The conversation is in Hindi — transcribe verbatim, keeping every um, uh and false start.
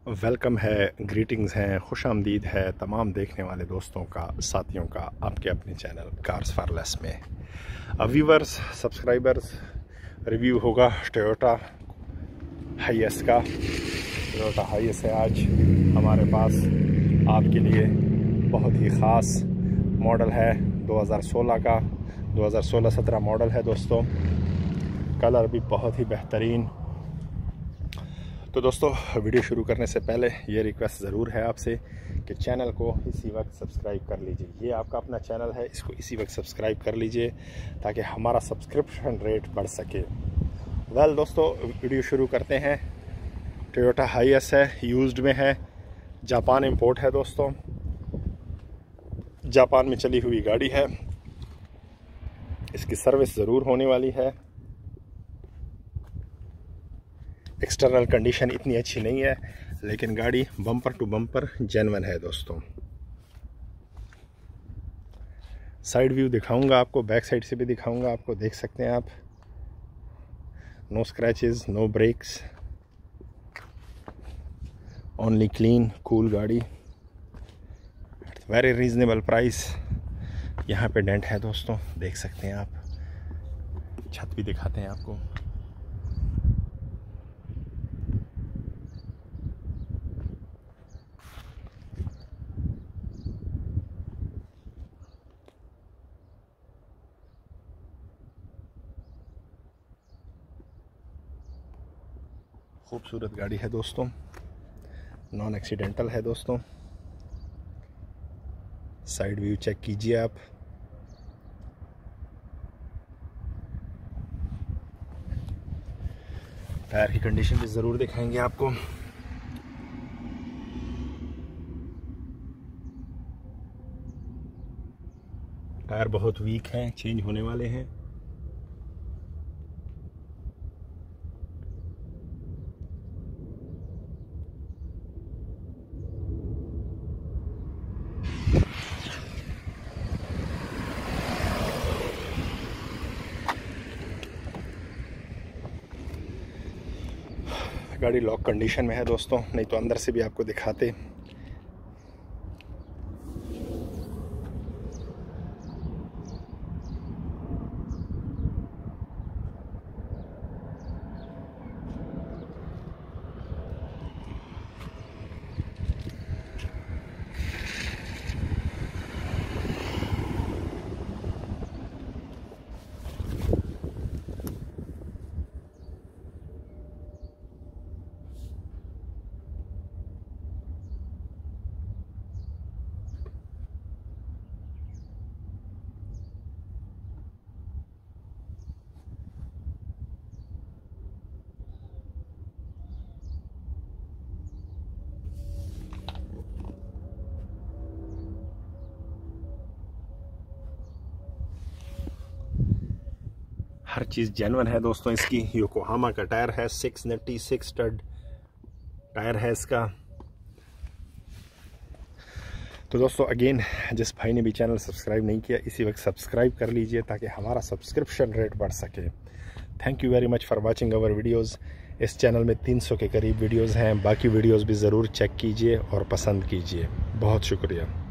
वेलकम है, ग्रीटिंग्स हैं, खुश आमदीद है तमाम देखने वाले दोस्तों का, साथियों का आपके अपने चैनल कार्स फॉर लेस में। व्यूवर्स, सब्सक्राइबर्स, रिव्यू होगा टोयोटा हाईएस का। टोयोटा हाईएस है आज हमारे पास आपके लिए, बहुत ही ख़ास मॉडल है। दो हज़ार सोलह का दो हज़ार सोलह सत्रह मॉडल है दोस्तों। कलर भी बहुत ही बेहतरीन। तो दोस्तों, वीडियो शुरू करने से पहले ये रिक्वेस्ट ज़रूर है आपसे कि चैनल को इसी वक्त सब्सक्राइब कर लीजिए। ये आपका अपना चैनल है, इसको इसी वक्त सब्सक्राइब कर लीजिए ताकि हमारा सब्सक्रिप्शन रेट बढ़ सके। वेल well, दोस्तों, वीडियो शुरू करते हैं। टोयोटा हाईएस है, यूज्ड में है, जापान इंपोर्ट है दोस्तों। जापान में चली हुई गाड़ी है, इसकी सर्विस ज़रूर होने वाली है। एक्सटर्नल कंडीशन इतनी अच्छी नहीं है, लेकिन गाड़ी बम्पर टू बम्पर जेन्युइन है दोस्तों। साइड व्यू दिखाऊंगा आपको, बैक साइड से भी दिखाऊंगा आपको, देख सकते हैं आप। No scratches, no breaks, only clean cool गाड़ी, वेरी रीजनेबल प्राइस। यहाँ पे डेंट है दोस्तों, देख सकते हैं आप। छत भी दिखाते हैं आपको। खूबसूरत गाड़ी है दोस्तों, नॉन एक्सीडेंटल है दोस्तों। साइड व्यू चेक कीजिए आप। टायर की कंडीशन भी ज़रूर दिखाएंगे आपको। टायर बहुत वीक हैं, चेंज होने वाले हैं। गाड़ी लॉक कंडीशन में है दोस्तों, नहीं तो अंदर से भी आपको दिखाते। हर चीज़ जेन्युइन है दोस्तों इसकी। योकोहामा का टायर है, सिक्स नट्टी सिक्स स्टड टायर है इसका। तो दोस्तों, अगेन, जिस भाई ने भी चैनल सब्सक्राइब नहीं किया, इसी वक्त सब्सक्राइब कर लीजिए ताकि हमारा सब्सक्रिप्शन रेट बढ़ सके। Thank you very much for watching our videos. इस चैनल में तीन सौ के करीब वीडियोस हैं, बाकी वीडियोस भी ज़रूर चेक कीजिए और पसंद कीजिए। बहुत शुक्रिया।